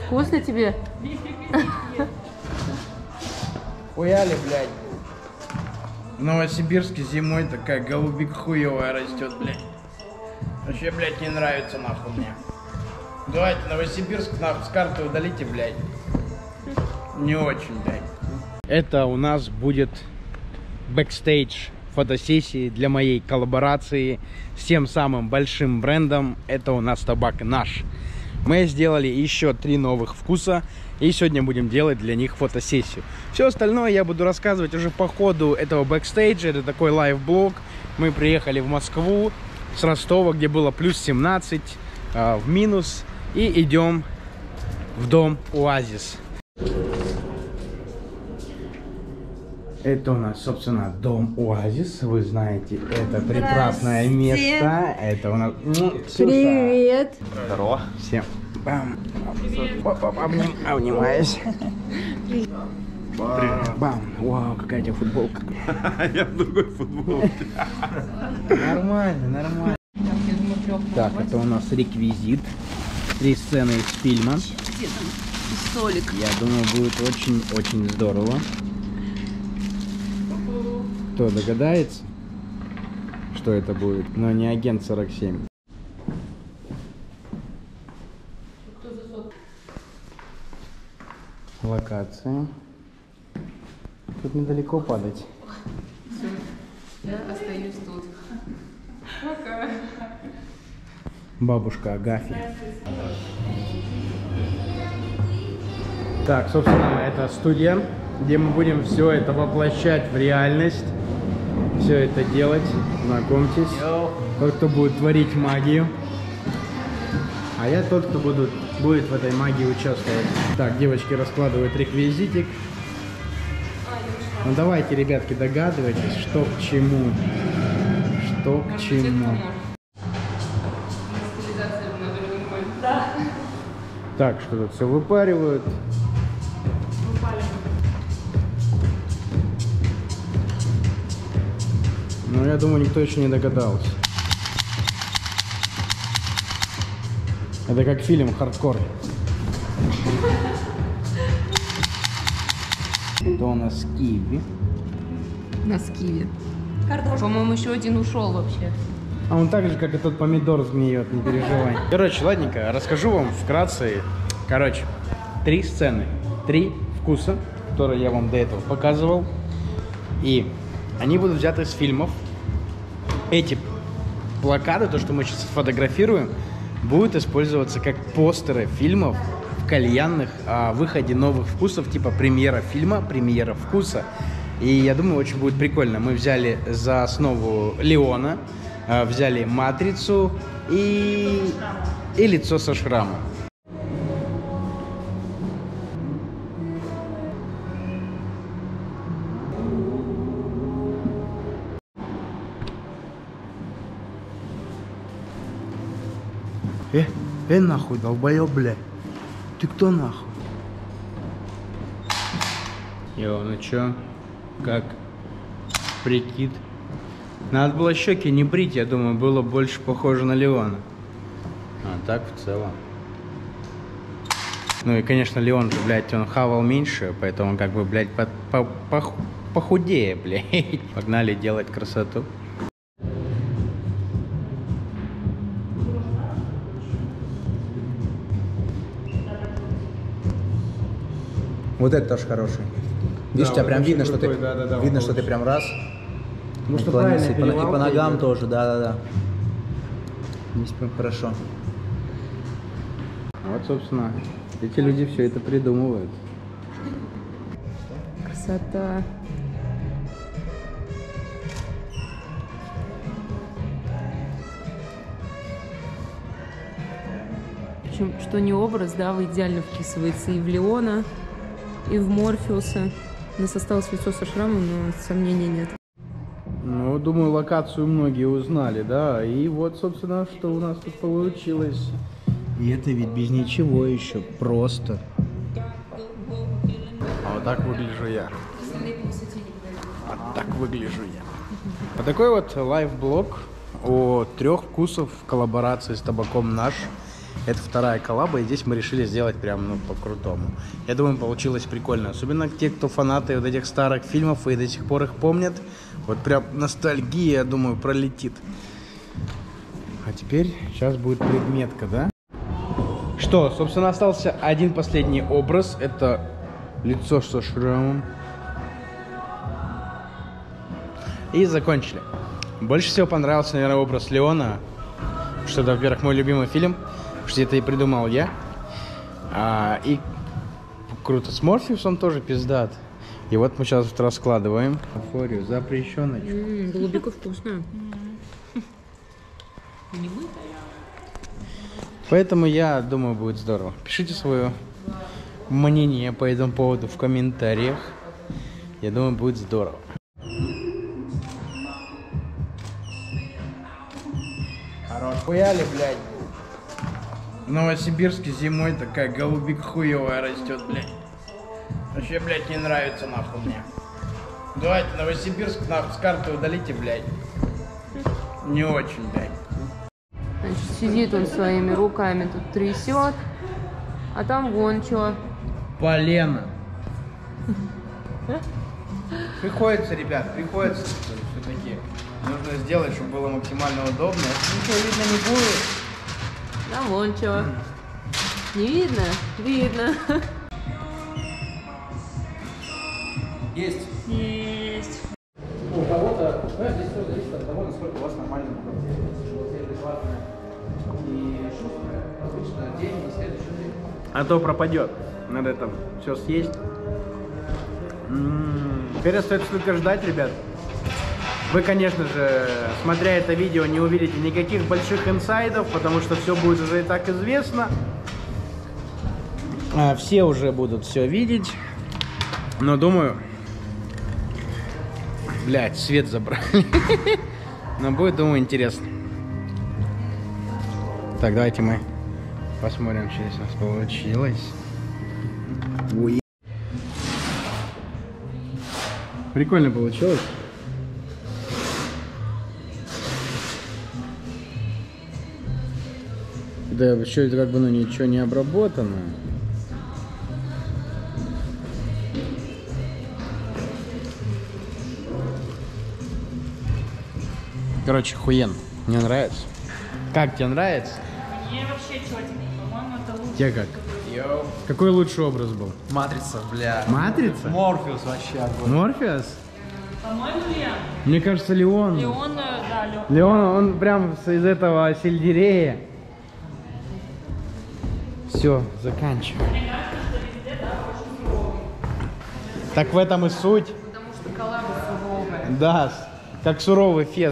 Вкусно тебе? Хуяли, блядь. В Новосибирске зимой такая голубика хуевая растет, блядь. Вообще, блядь, не нравится нахуй мне. Давайте Новосибирск нахуй с карты удалите, блядь. Не очень, блядь. Это у нас будет бэкстейдж фотосессии для моей коллаборации с тем самым большим брендом. Это у нас табак наш. Мы сделали еще 3 новых вкуса. И сегодня будем делать для них фотосессию. Все остальное я буду рассказывать уже по ходу этого бэкстейджа. Это такой лайв-блог. Мы приехали в Москву с Ростова, где было плюс 17, в минус. И идем в дом Оазис. Это у нас, собственно, дом Оазис. Вы знаете, это прекрасное место. Это у нас... Привет! Здорово. Всем. Бам. Обнимаюсь. Бам. Вау, какая у тебя футболка. Я в другой футболке. Нормально, нормально. Так, это у нас реквизит. 3 сцены из фильма. Где там столик? Я думаю, будет очень-очень здорово. Кто догадается, что это будет? Но не агент 47. Локация. Тут недалеко падать. Все, я остаюсь тут. Пока. Бабушка Агафья. Так, собственно, это студия, где мы будем все это воплощать в реальность. Все это делать. Знакомьтесь. Тот, кто будет творить магию. А я тот, кто будет в этой магии участвовать. Так, девочки раскладывают реквизитик. Ну давайте, ребятки, догадывайтесь, что к чему. Что к чему. Так, что тут все выпаривают. Ну, я думаю, никто еще не догадался. Это как фильм «Хардкор». Это у нас киви. У нас киви. По-моему, еще один ушел вообще. А он так же, как и тот помидор, сгниет, не переживай. Короче, ладненько, расскажу вам вкратце. Короче, 3 сцены, 3 вкуса, которые я вам до этого показывал. И они будут взяты из фильмов. Эти плакаты, то, что мы сейчас фотографируем, будут использоваться как постеры фильмов в кальянных о выходе новых вкусов, типа премьера фильма, премьера вкуса. И я думаю, очень будет прикольно. Мы взяли за основу Леона, взяли матрицу и лицо со шрамом. Нахуй, долбоёб, блядь. Ты кто нахуй? Йо, ну чё? Как? Прикид? Надо было щеки не брить, я думаю, было больше похоже на Леона. А так в целом. Ну и, конечно, Леон же, блядь, он хавал меньше, поэтому как бы, блядь, похудее, блядь. Погнали делать красоту. Вот это тоже хороший. Видишь, тебя прям видно, что ты видно, что ты прям раз. Ну, что наклонился, правильно и по ногам идет. тоже, да. Здесь прям хорошо. Вот, собственно, эти люди все это придумывают. Красота. Причем, что не образ, да, идеально вписывается и в Леона, и в Морфеуса. У нас осталось лицо со шрамом, но сомнений нет. Ну, думаю, локацию многие узнали, да. И вот, собственно, что у нас тут получилось. И это ведь без ничего еще, просто. А вот так выгляжу я. Вот так выгляжу я. Вот такой вот лайв-блог о 3 вкусах в коллаборации с табаком наш. Это вторая коллаба, и здесь мы решили сделать прям, ну, по-крутому. Я думаю, получилось прикольно. Особенно те, кто фанаты вот этих старых фильмов и до сих пор их помнят. Вот прям ностальгия, я думаю, пролетит. А теперь сейчас будет предметка, да? Что, собственно, остался один последний образ. Это лицо со шрамом. И закончили. Больше всего понравился, наверное, образ Леона. Что это, во-первых, мой любимый фильм. Что это и придумал я. И круто. С Морфеусом тоже пиздат. И вот мы сейчас вот раскладываем. Форию запрещеночку. Голубика вкусная. Не мытая. Поэтому я думаю, будет здорово. Пишите свое мнение по этому поводу в комментариях. Я думаю, будет здорово. Хорош. Хуяли, блядь. В Новосибирске зимой такая голубика хуевая растет, блядь. Вообще, блядь, не нравится нахуй мне. Давайте Новосибирск нахуй с карты удалите, блядь. Не очень, блядь. Значит, сидит он своими руками, тут трясет. А там вон что. Полено. Приходится, ребят, приходится все-таки. Нужно сделать, чтобы было максимально удобно. Если ничего видно не будет. Там вон что. Не видно? Видно. Есть. Есть. У кого-то, здесь все зависит от того, насколько у вас нормально и шустрое, обычно день и следующий день. А то пропадет. Надо там все съесть. Теперь остается только ждать, ребят. Вы, конечно же, смотря это видео, не увидите никаких больших инсайдов, потому что все будет уже и так известно. Все уже будут все видеть. Но думаю... Блядь, свет забрали. Но будет, думаю, интересно. Так, давайте мы посмотрим, что здесь у нас получилось. Ой. Прикольно получилось. Да, еще это как бы, ну, ничего не обработано. Короче, хуен. Мне нравится. Как тебе нравится? Мне вообще чётенько. По-моему, это лучше. Тебе как? Какой лучший образ был? Матрица, бля. Матрица? Морфеус вообще огонь. Морфеус? По-моему, Леон. Мне кажется, Леон. Леон, да, Леон. Леон, он прям из этого сельдерея. Все, заканчиваем. Мне кажется, что везде, да, очень суровый. Так в этом и суть. Потому что коллаба суровая. Да, как суровый фест.